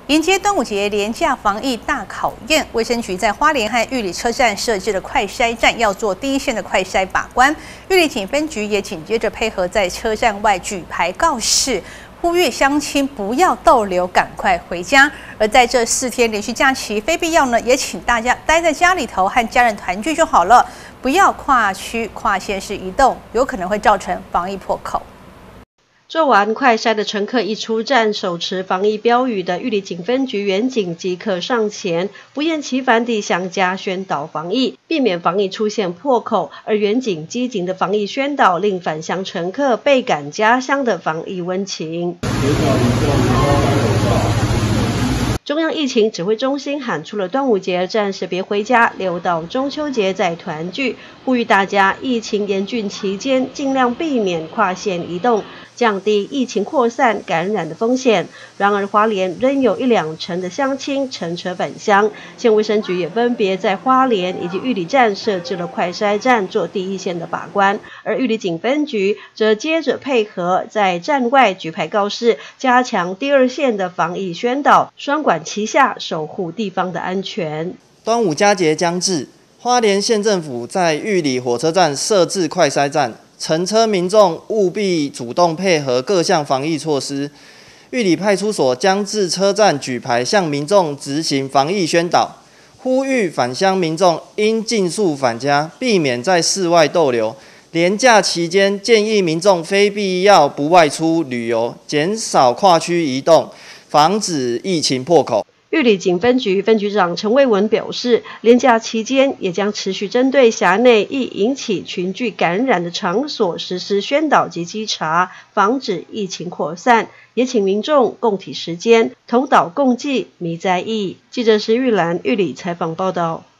迎接端午节连假防疫大考验，卫生局在花莲和玉里车站设置了快筛站，要做第一线的快筛把关。玉里警分局也紧接着配合在车站外举牌告示，呼吁乡亲不要逗留，赶快回家。而在这4天连续假期，非必要呢，也请大家待在家里头和家人团聚就好了，不要跨区、跨县市移动，有可能会造成防疫破口。 做完快筛的乘客一出站，手持防疫标语的玉里警分局员警即刻上前，不厌其烦地向家宣导防疫，避免防疫出现破口。而员警积极的防疫宣导，令返乡乘客倍感家乡的防疫温情。中央疫情指挥中心喊出了端午节暂时别回家，留到中秋节再团聚，呼吁大家疫情严峻期间尽量避免跨县移动，降低疫情扩散感染的风险。然而花莲仍有1-2成的乡亲乘车返乡，县卫生局也分别在花莲以及玉里站设置了快筛站做第一线的把关，而玉里警分局则接着配合在站外举牌告示，加强第2线的防疫宣导，双管齐下，守护地方的安全。 端午佳节将至，花莲县政府在玉里火车站设置快筛站，乘车民众务必主动配合各项防疫措施。玉里派出所将至车站举牌，向民众执行防疫宣导，呼吁返乡民众应尽速返家，避免在室外逗留。连假期间，建议民众非必要不外出旅游，减少跨区移动，防止疫情破口。 玉里警分局分局长陈卫文表示，连假期间也将持续针对辖内易引起群聚感染的场所实施宣导及稽查，防止疫情扩散，也请民众共体时间，同祷共济，弥灾意。记者石玉兰玉里采访报道。